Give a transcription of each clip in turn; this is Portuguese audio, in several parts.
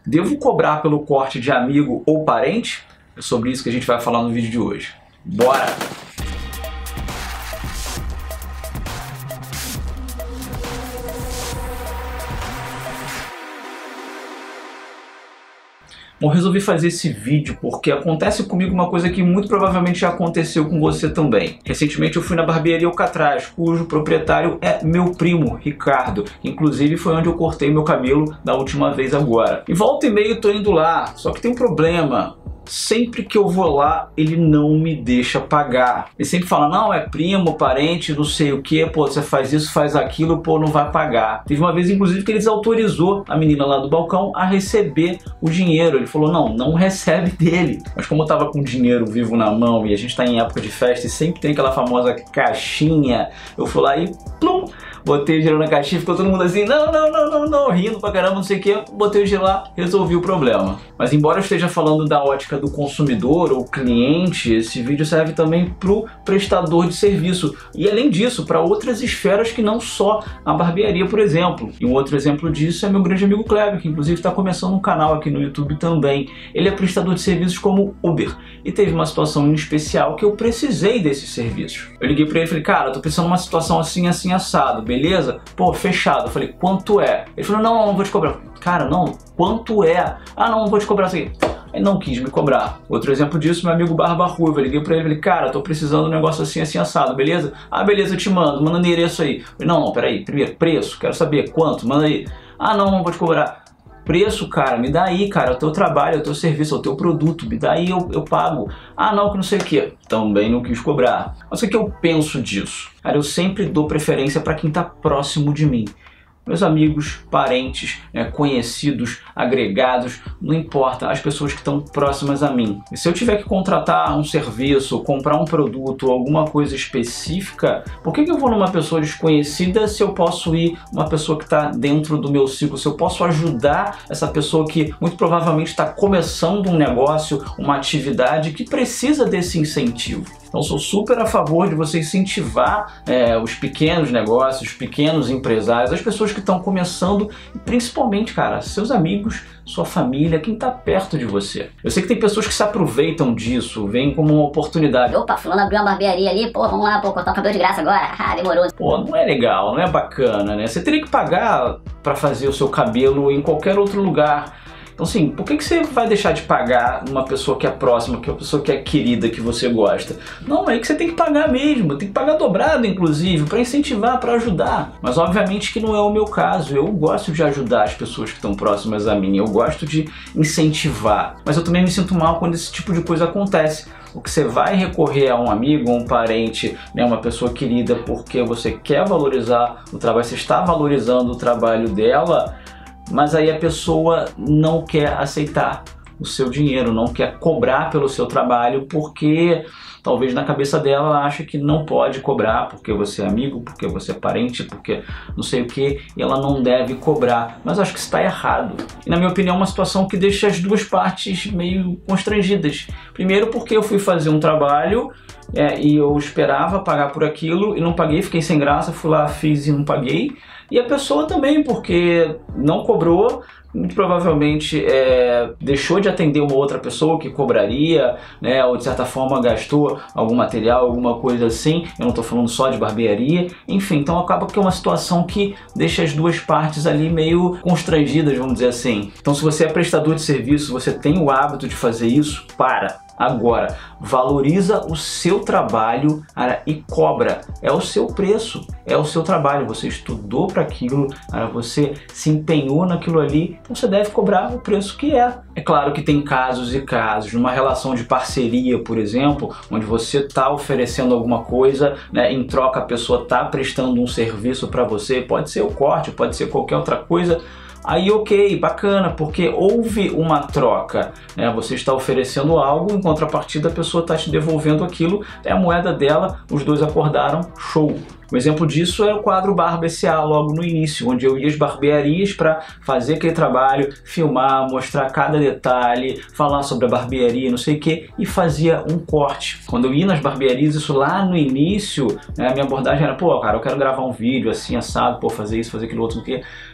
Devo cobrar pelo corte de amigo ou parente? É sobre isso que a gente vai falar no vídeo de hoje. Bora! Bom, resolvi fazer esse vídeo porque acontece comigo uma coisa que muito provavelmente já aconteceu com você também. Recentemente eu fui na barbearia Alcatraz, cujo proprietário é meu primo, Ricardo. Inclusive foi onde eu cortei meu cabelo da última vez agora. E volta e meia eu tô indo lá, só que tem um problema. Sempre que eu vou lá, ele não me deixa pagar. Ele sempre fala, não, é primo, parente, não sei o que, pô, você faz isso, faz aquilo, pô, não vai pagar. Teve uma vez, inclusive, que ele desautorizou a menina lá do balcão a receber o dinheiro. Ele falou, não recebe dele. Mas como eu tava com dinheiro vivo na mão e a gente tá em época de festa e sempre tem aquela famosa caixinha, eu fui lá e plum, botei o dinheiro na caixinha, ficou todo mundo assim, não, rindo pra caramba, não sei o que, botei o dinheiro lá, resolvi o problema. Mas embora eu esteja falando da ótica do consumidor ou cliente, esse vídeo serve também pro prestador de serviço. E além disso, para outras esferas que não só a barbearia, por exemplo. E um outro exemplo disso é meu grande amigo Kleber, que inclusive está começando um canal aqui no YouTube também. Ele é prestador de serviços como Uber. E teve uma situação em especial que eu precisei desses serviços. Eu liguei para ele e falei, cara, eu tô precisando de uma situação assim, assim, assado, beleza? Pô, fechado. Eu falei, quanto é? Ele falou, não vou te cobrar. Cara, não, quanto é? Ah, não vou te cobrar isso aqui. Ele não quis me cobrar. Outro exemplo disso, meu amigo Barba Ruiva. Eu liguei pra ele e falei, cara, tô precisando de um negócio assim, assim, assado, beleza? Ah, beleza, eu te mando, manda o endereço aí. Eu falei, não, peraí, primeiro, preço, quero saber quanto, manda aí. Ah, não vou te cobrar. Preço, cara, me dá aí, cara, é o teu trabalho, é o teu serviço, é o teu produto, me dá aí, eu pago. Ah, não, que não sei o que. Também não quis cobrar. Mas o que eu penso disso? Cara, eu sempre dou preferência pra quem tá próximo de mim. Meus amigos, parentes, conhecidos, agregados, não importa, as pessoas que estão próximas a mim. E se eu tiver que contratar um serviço, comprar um produto, alguma coisa específica, por que eu vou numa pessoa desconhecida se eu posso ir uma pessoa que está dentro do meu ciclo, se eu posso ajudar essa pessoa que muito provavelmente está começando um negócio, uma atividade que precisa desse incentivo? Então sou super a favor de você incentivar os pequenos negócios, os pequenos empresários, as pessoas que estão começando e principalmente, cara, seus amigos, sua família, quem está perto de você. Eu sei que tem pessoas que se aproveitam disso, veem como uma oportunidade. Opa, fulano abriu uma barbearia ali, pô, vamos lá, pô, cortar o cabelo de graça agora. Ah, demorou. Pô, não é legal, não é bacana, né? Você teria que pagar para fazer o seu cabelo em qualquer outro lugar. Então assim, por que você vai deixar de pagar uma pessoa que é próxima, que é uma pessoa que é querida, que você gosta? Não, é que você tem que pagar mesmo, tem que pagar dobrado inclusive, para incentivar, para ajudar. Mas obviamente que não é o meu caso, eu gosto de ajudar as pessoas que estão próximas a mim, eu gosto de incentivar. Mas eu também me sinto mal quando esse tipo de coisa acontece. O que você vai recorrer a um amigo, um parente, uma pessoa querida, porque você quer valorizar o trabalho, você está valorizando o trabalho dela, mas aí a pessoa não quer aceitar o seu dinheiro, não quer cobrar pelo seu trabalho, porque talvez na cabeça dela ela acha que não pode cobrar, porque você é amigo, porque você é parente, porque não sei o que, e ela não deve cobrar. Mas acho que isso está errado. E na minha opinião é uma situação que deixa as duas partes meio constrangidas. Primeiro porque eu fui fazer um trabalho e eu esperava pagar por aquilo e não paguei, fiquei sem graça, fui lá, fiz e não paguei. E a pessoa também, porque não cobrou, muito provavelmente deixou de atender uma outra pessoa que cobraria, ou de certa forma gastou algum material, alguma coisa assim. Eu não estou falando só de barbearia. Enfim, então acaba que é uma situação que deixa as duas partes ali meio constrangidas, vamos dizer assim. Então se você é prestador de serviço, você tem o hábito de fazer isso, para. Agora, valoriza o seu trabalho, cara, e cobra. É o seu preço, é o seu trabalho. Você estudou para aquilo, cara, você se empenhou naquilo ali, então você deve cobrar o preço que é. É claro que tem casos e casos. Numa relação de parceria, por exemplo, onde você está oferecendo alguma coisa, em troca a pessoa está prestando um serviço para você, pode ser o corte, pode ser qualquer outra coisa. Aí ok, bacana, porque houve uma troca, você está oferecendo algo, em contrapartida a pessoa está te devolvendo aquilo, é a moeda dela, os dois acordaram, show. Um exemplo disso é o quadro Barba S.A. logo no início, onde eu ia às barbearias para fazer aquele trabalho, filmar, mostrar cada detalhe, falar sobre a barbearia, não sei o que, e fazia um corte. Quando eu ia nas barbearias, isso lá no início, a minha abordagem era, pô, cara, eu quero gravar um vídeo assim, assado, pô, fazer isso, fazer aquilo outro, não sei o que.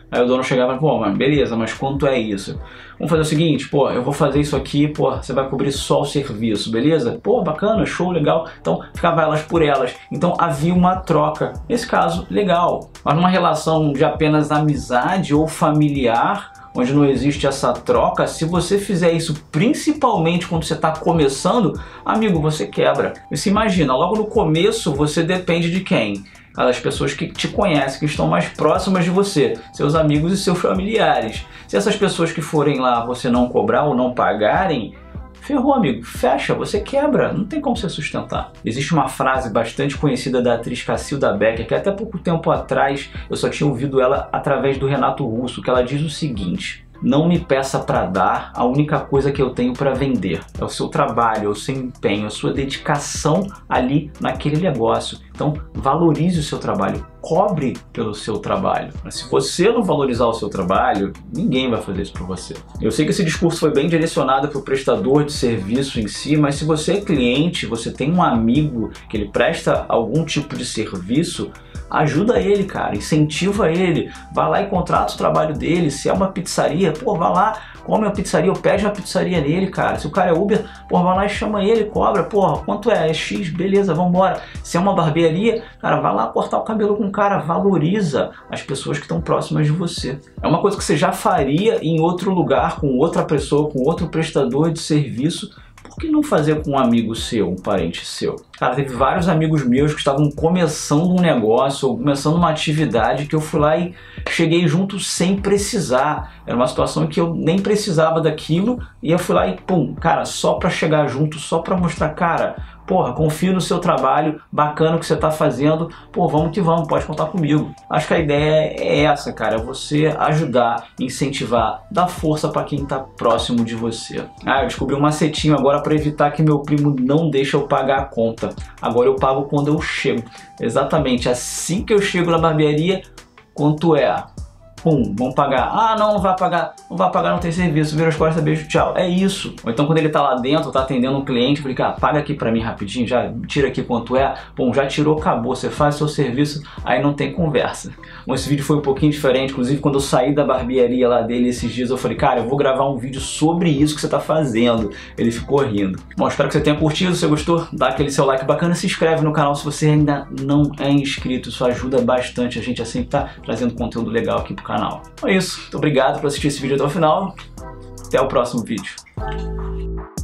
Aí o dono chegava e, pô, mas beleza, mas quanto é isso? Vamos fazer o seguinte, pô, eu vou fazer isso aqui, pô, você vai cobrir só o serviço, beleza? Pô, bacana, show, legal. Então ficava elas por elas. Então havia uma troca. Nesse caso, legal. Mas numa relação de apenas amizade ou familiar, onde não existe essa troca, se você fizer isso principalmente quando você está começando, amigo, você quebra. E se imagina, logo no começo você depende de quem? Das pessoas que te conhecem, que estão mais próximas de você, seus amigos e seus familiares. Se essas pessoas que forem lá você não cobrar ou não pagarem, ferrou, amigo, fecha, você quebra, não tem como você sustentar. Existe uma frase bastante conhecida da atriz Cacilda Becker, que até pouco tempo atrás eu só tinha ouvido ela através do Renato Russo, que ela diz o seguinte: não me peça para dar a única coisa que eu tenho para vender. É o seu trabalho, é o seu empenho, a sua dedicação ali naquele negócio. Então valorize o seu trabalho, cobre pelo seu trabalho. Mas se você não valorizar o seu trabalho, ninguém vai fazer isso por você. Eu sei que esse discurso foi bem direcionado para o prestador de serviço em si, mas se você é cliente, você tem um amigo que ele presta algum tipo de serviço, ajuda ele, cara, incentiva ele, vai lá e contrata o trabalho dele. Se é uma pizzaria, pô, vai lá, come uma pizzaria ou pede uma pizzaria nele, cara. Se o cara é Uber, pô, vai lá e chama ele, cobra, porra, quanto é? É X, beleza, vambora. Se é uma barbearia, cara, vai lá cortar o cabelo com o cara, valoriza as pessoas que estão próximas de você. É uma coisa que você já faria em outro lugar, com outra pessoa, com outro prestador de serviço. Por que não fazer com um amigo seu, um parente seu? Cara, teve vários amigos meus que estavam começando um negócio ou começando uma atividade que eu fui lá e cheguei junto sem precisar. Era uma situação em que eu nem precisava daquilo e eu fui lá e pum, cara, só pra chegar junto, só pra mostrar, cara, porra, confio no seu trabalho, bacana o que você tá fazendo, pô, vamos que vamos, pode contar comigo. Acho que a ideia é essa, cara, é você ajudar, incentivar, dar força para quem tá próximo de você. Ah, eu descobri um macetinho agora para evitar que meu primo não deixe eu pagar a conta. Agora eu pago quando eu chego. Exatamente, assim que eu chego na barbearia, quanto é? Pum, vamos pagar. Ah, não vai pagar, não tem serviço, vira as costas, beijo, tchau. É isso. Ou então quando ele tá lá dentro, tá atendendo um cliente, eu falei, cara, paga aqui pra mim rapidinho, já tira aqui quanto é. Bom, já tirou, acabou, você faz seu serviço, aí não tem conversa. Bom, esse vídeo foi um pouquinho diferente, inclusive quando eu saí da barbearia lá dele esses dias, eu falei, cara, eu vou gravar um vídeo sobre isso que você tá fazendo. Ele ficou rindo. Bom, espero que você tenha curtido, se você gostou, dá aquele seu like bacana, se inscreve no canal se você ainda não é inscrito, isso ajuda bastante a gente a sempre tá trazendo conteúdo legal aqui pro canal. Então é isso, muito obrigado por assistir esse vídeo até o final, até o próximo vídeo.